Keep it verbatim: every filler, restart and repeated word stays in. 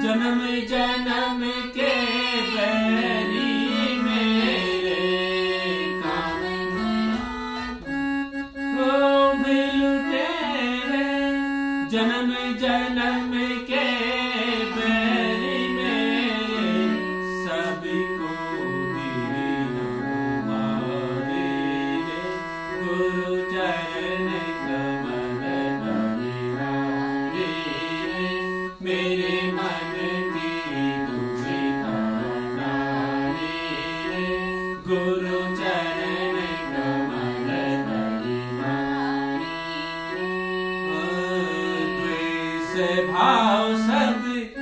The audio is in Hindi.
जन्म जन्म के बैरी मेरे काम हो भी लुटेरे। जन्म जन्म के बैरी मेरे सबको दीन मारे रे। गुरु चरण कमल बलिहारी रे। मेरे मन की दुविधा नारी रे। गुरु चरण कमल बलिहारी रे। द्वेष भाव सब